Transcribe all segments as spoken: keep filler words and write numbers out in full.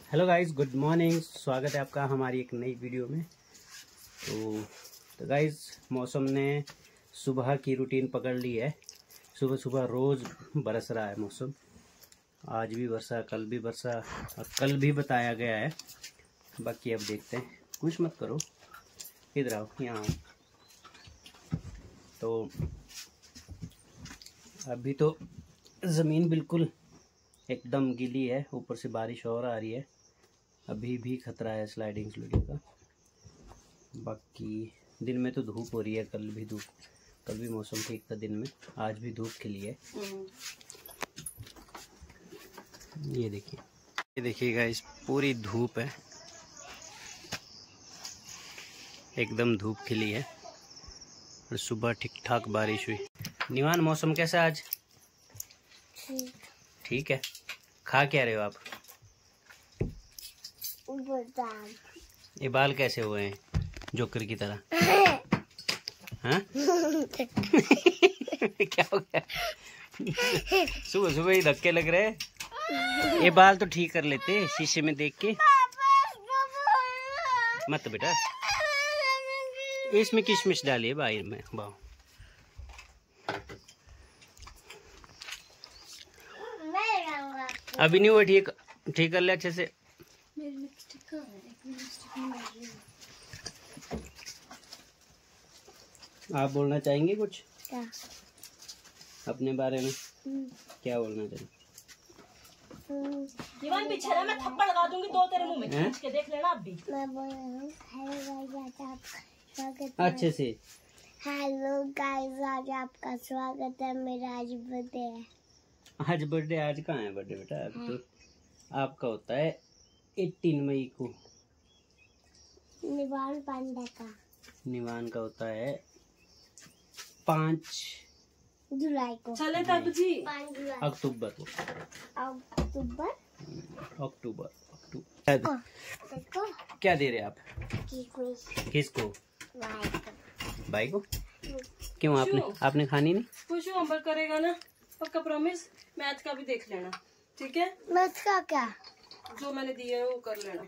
Hello guys, good morning. स्वागत है आपका हमारी एक नई वीडियो में। तो तो गाइस, मौसम ने सुबह की रूटीन पकड़ ली है। सुबह सुबह रोज़ बरस रहा है मौसम। आज भी बरसा, कल भी बरसा और कल भी बताया गया है। बाकी अब देखते हैं। कुछ मत करो, इधर आओ, यहाँ आओ। तो अभी तो ज़मीन बिल्कुल एकदम गीली है, ऊपर से बारिश और आ रही है। अभी भी खतरा है स्लाइडिंग स्लाइडिंग का। बाकी दिन में तो धूप हो रही है, कल भी धूप, कल भी मौसम ठीक था दिन में, आज भी धूप खिली है। ये देखिए, ये देखिए गाइस, पूरी धूप है, एकदम धूप खिली है और सुबह ठीक ठाक बारिश हुई। निवान, मौसम कैसा आज? ठीक है। खा क्या रहे हो आप? ये बाल कैसे हुए हैं जोकर की तरह? हाँ? क्या हो गया? सुबह सुबह ही धक्के लग रहे हैं। ये बाल तो ठीक कर लेते शीशे में देख के। मत बेटा, इसमें किशमिश डालिए बाहर में। बाओ, अभी नहीं हुआ ठीक, ठीक कर ले अच्छे से। आप बोलना चाहेंगे कुछ? क्या? अपने बारे में क्या बोलना चाहेंगे? दीवान पीछे रहा, मैं थप्पड़ लगा दूंगी दो तेरे मुंह में, खींच के देख लेना। आप भी मैं बोल रहा हूँ हेलो गाइस, आपका स्वागत है। अच्छे से हेलो गाइस, आज आपका स्वागत है। मेरा आज बर्थडे है। आज बर्थडे? आज कहाँ है बर्थडे बेटा? अब तो आपका होता है अठारह मई को। निवान पांडा का। निवान का होता है पाँच जुलाई को। चले तब जी पाँच जुलाई अक्टूबर को। अक्टूबर अक्टूबर अक्टूबर देखो क्या दे रहे आप? किशमिश। किसको? भाई को। भाई को? क्यों, आपने आपने खानी नहीं? खुश होमवर्क करेगा ना, पक्का प्रॉमिस। मैथ का भी देख लेना, ठीक है? मैथ का क्या? जो मैंने दिया है वो कर लेना।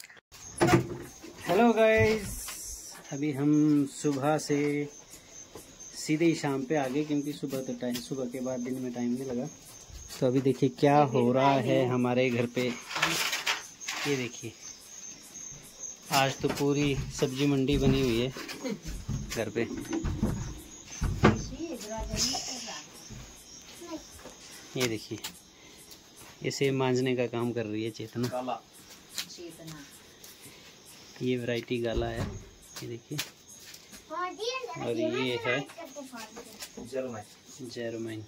हेलो गाइस, अभी हम सुबह से सीधे ही शाम पे आ गए, क्योंकि सुबह तो टाइम, सुबह के बाद दिन में टाइम नहीं लगा। तो अभी देखिए क्या हो रहा है हमारे घर पे। ये देखिए, आज तो पूरी सब्जी मंडी बनी हुई है घर पे। ये देखिए, इसे मांजने का काम कर रही है चेतना। ये वैरायटी गाला है, ये देखिए। और ये है जर्मन,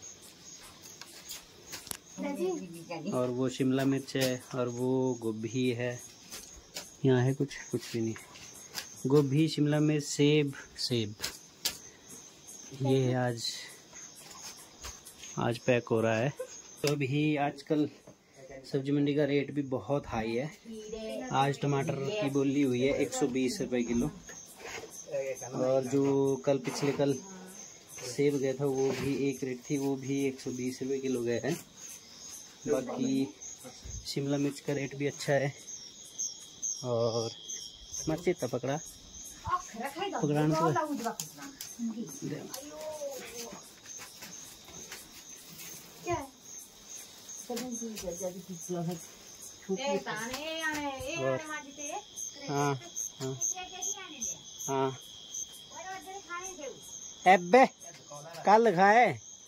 और वो शिमला मिर्च है, और वो गोभी है। यहाँ है कुछ कुछ भी नहीं, गोभी, शिमला मिर्च, सेब सेब ये है। आज आज पैक हो रहा है। तो अभी आजकल सब्जी मंडी का रेट भी बहुत हाई है। आज टमाटर की बोली हुई है एक सौ बीस रुपये किलो, और जो कल पिछले कल सेब गया था वो भी एक रेट थी, वो भी एक सौ बीस रुपये किलो गया है। बाकी शिमला मिर्च का रेट भी अच्छा है। और मर्ची पकड़ा पकड़ाने तो और हाँ हाँ हाँ एबे कल खाए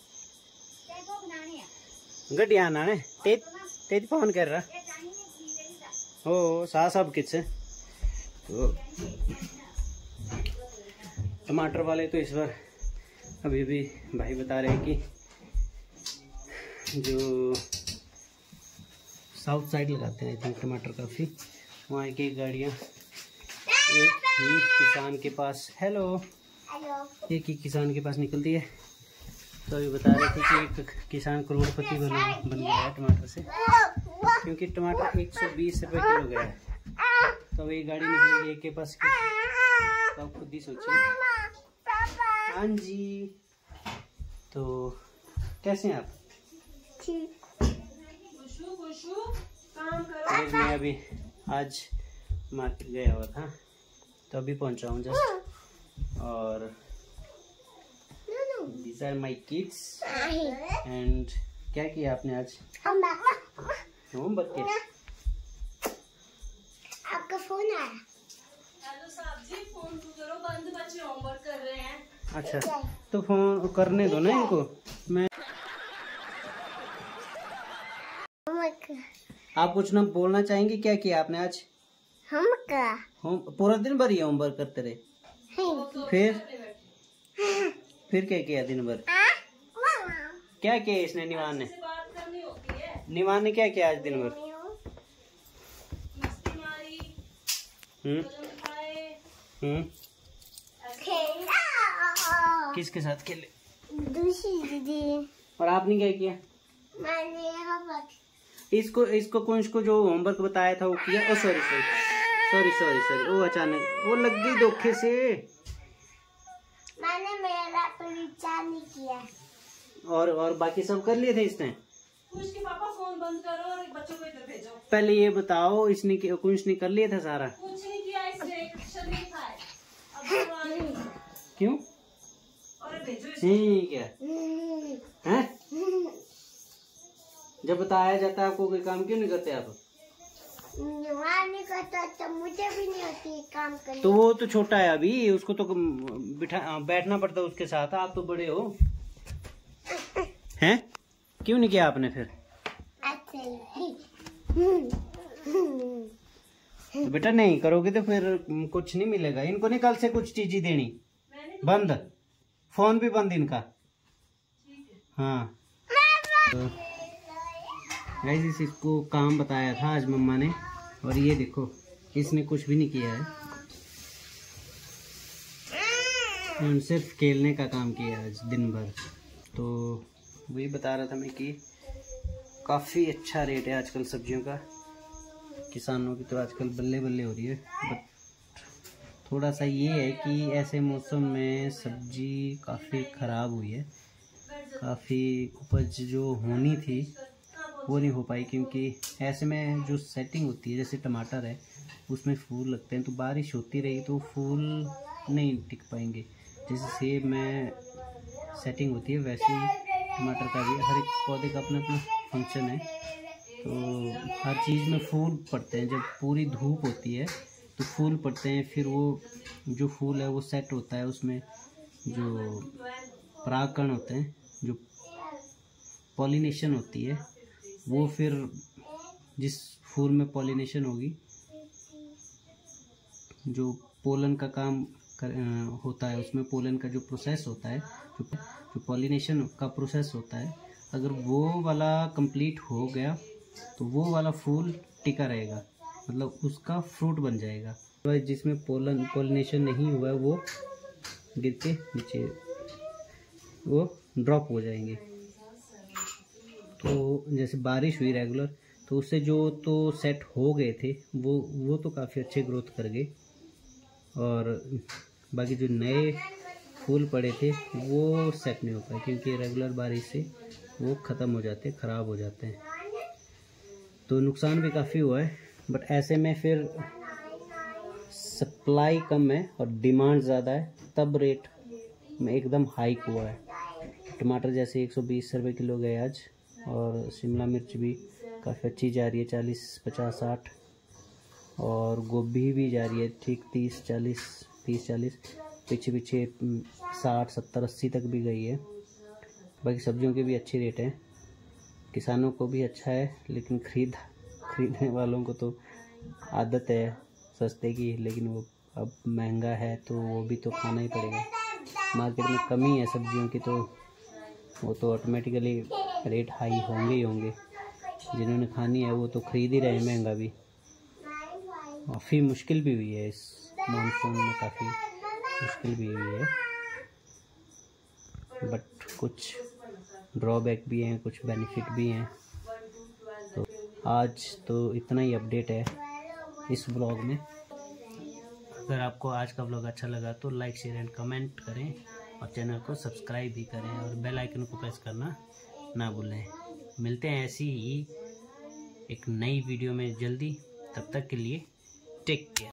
गड्डिया आने तेज तेज फोन कर रहा हो सा सब किस। तो टमाटर वाले तो इस बार अभी भी भाई बता रहे हैं कि जो साउथ साइड लगाते हैं आई थिंक टमाटर काफ़ी, वहाँ एक एक गाड़ियाँ एक ही किसान के पास, हेलो एक ही किसान के पास निकलती है। तो अभी बता रहे थे कि एक किसान करोड़पति बन बन गया है टमाटर से, क्योंकि टमाटर एक सौ बीस रुपये किलो गया है। तो वही गाड़ी निकलेगी एक के पास, तो आप खुद ही सोचिए। हाँ जी, तो कैसे हैं आप? ठीक। खुशू खुशू काम करो। मैं अभी आज मार्केट गया हुआ था तो अभी पहुंचा हूँ जस्ट। और these are my kids and क्या किया आपने आज? होमवर्क किया? आपका फोन आया? हेलो साहब जी, फोन तो करो बंद, बच्चे होमवर्क कर रहे हैं। अच्छा तो फोन करने दो ना इनको। मैं आप कुछ ना बोलना चाहेंगे? क्या किया आपने आज? हम का होम पूरा दिन भर ये होमवर्क करते रहे? फिर फिर क्या किया दिन भर? क्या किया इसने निवान ने? बात करनी होती है। निवान ने क्या किया आज दिन भर? मस्ती मारी, हम्म भोजन खाए, हम्म खेला किसके साथ खेले? दूसरी दीदी। और आपने क्या किया? मैंने होमवर्क इसको इसको कुछ को जो होमवर्क बताया था वो किया? Oh sorry sorry sorry sorry sorry वो अचानक वो लग गई धोखे से। मैंने मेरा परीक्षा नहीं किया। और और बाकी सब कर लिए थे इसने? कुछ के पापा फोन बंद करो और बच्चों को इधर भेजो। पहले ये बताओ इसने कुछ नहीं कर लिया था सारा? कुछ नहीं किया, इसने एक अक्षर नहीं खाए। अब तो आ गई। क्यों? और भेजो इसको। नहीं क्या है? जब बताया जाता है आपको कोई काम क्यों नहीं करते आप? नहीं करता तो मुझे भी नहीं होती काम करने। तो वो तो छोटा है अभी, उसको तो बिठा बैठना पड़ता है उसके साथ। आप तो बड़े हो हैं? क्यों नहीं किया आपने फिर? तो बेटा नहीं करोगे तो फिर कुछ नहीं मिलेगा। इनको नहीं कल से कुछ चीज ही देनी। बंद, फोन भी बंद इनका। हाँ तो गाइस इस इसको काम बताया था आज मम्मा ने, और ये देखो इसने कुछ भी नहीं किया है। सिर्फ खेलने का काम किया आज दिन भर। तो वही बता रहा था मैं कि काफ़ी अच्छा रेट है आजकल सब्जियों का। किसानों की तो आजकल बल्ले बल्ले हो रही है। बट थोड़ा सा ये है कि ऐसे मौसम में सब्जी काफ़ी ख़राब हुई है। काफ़ी उपज जो होनी थी वो नहीं हो पाई, क्योंकि ऐसे में जो सेटिंग होती है, जैसे टमाटर है उसमें फूल लगते हैं, तो बारिश होती रही तो फूल नहीं टिक पाएंगे। जैसे सेब में सेटिंग होती है वैसे ही टमाटर का भी, हर एक पौधे का अपना अपना फंक्शन है। तो हर चीज़ में फूल पड़ते हैं। जब पूरी धूप होती है तो फूल पड़ते हैं, फिर वो जो फूल है वो सेट होता है, उसमें जो परागकण होते हैं, जो पॉलिनेशन होती है, वो फिर जिस फूल में पॉलिनेशन होगी, जो पोलन का काम कर, आ, होता है, उसमें पोलन का जो प्रोसेस होता है, जो जो पॉलिनेशन का प्रोसेस होता है, अगर वो वाला कंप्लीट हो गया तो वो वाला फूल टिका रहेगा, मतलब उसका फ्रूट बन जाएगा। तो जिसमें पोलन पॉलिनेशन नहीं हुआ है वो गिर के नीचे वो ड्रॉप हो जाएंगे। तो जैसे बारिश हुई रेगुलर, तो उससे जो तो सेट हो गए थे वो वो तो काफ़ी अच्छे ग्रोथ कर गए, और बाकी जो नए फूल पड़े थे वो सेट नहीं हो पाए, क्योंकि रेगुलर बारिश से वो ख़त्म हो जाते, ख़राब हो जाते हैं। तो नुकसान भी काफ़ी हुआ है। बट ऐसे में फिर सप्लाई कम है और डिमांड ज़्यादा है, तब रेट में एकदम हाइक हुआ है। टमाटर जैसे एक सौ बीस रुपये किलो गए आज, और शिमला मिर्च भी काफ़ी अच्छी जा रही है, चालीस पचास साठ, और गोभी भी जा रही है ठीक तीस चालीस तीस चालीस, पीछे पीछे साठ सत्तर अस्सी तक भी गई है। बाकी सब्जियों के भी अच्छे रेट हैं, किसानों को भी अच्छा है, लेकिन खरीद खरीदने वालों को तो आदत है सस्ते की, लेकिन वो अब महंगा है तो वो भी तो खाना ही पड़ेगा। मार्केट में कमी है सब्जियों की, तो वो तो ऑटोमेटिकली रेट हाई होंगे ही होंगे। जिन्होंने खानी है वो तो खरीद ही रहे हैं, महंगा भी। काफ़ी मुश्किल भी हुई है इस मानसून में, काफ़ी मुश्किल भी हुई है। बट कुछ ड्रॉबैक भी हैं, कुछ बेनिफिट भी हैं। तो आज तो इतना ही अपडेट है इस ब्लॉग में। अगर आपको आज का ब्लॉग अच्छा लगा तो लाइक शेयर एंड कमेंट करें, और चैनल को सब्सक्राइब भी करें, और बेल आइकन को प्रेस करना ना भूलें। मिलते हैं ऐसी ही एक नई वीडियो में जल्दी। तब तक के लिए टेक केयर।